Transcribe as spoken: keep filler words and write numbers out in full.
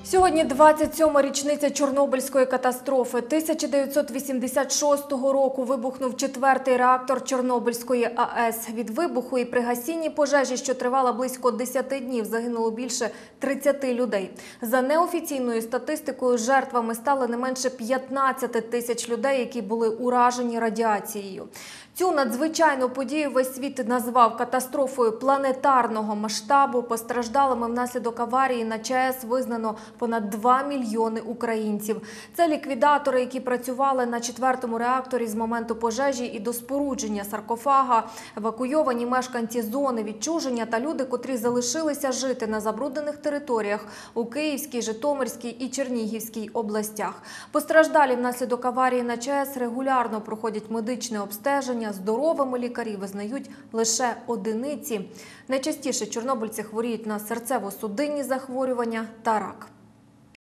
Сьогодні двадцять сьома річниця Чорнобильської катастрофи. тисяча дев'ятсот вісімдесят шостого року вибухнув четвертий реактор Чорнобильської АЕС. Від вибуху і при гасінні пожежі, що тривала близько десяти днів, загинуло більше тридцяти людей. За неофіційною статистикою, жертвами стали не менше п'ятнадцяти тисяч людей, які були уражені радіацією. Цю надзвичайну подію весь світ назвав катастрофою планетарного масштабу. Постраждалими внаслідок аварії на ЧАЕС визнано понад два мільйони українців. Це ліквідатори, які працювали на четвертому реакторі з моменту пожежі і до спорудження саркофага, евакуйовані мешканці зони відчуження та люди, котрі залишилися жити на забруднених територіях у Київській, Житомирській і Чернігівській областях. Постраждалі внаслідок аварії на ЧАЕС регулярно проходять медичне обстеження. Здоровими лікарі визнають лише одиниці. Найчастіше чорнобильці хворіють на серцево-судинні захворювання та рак.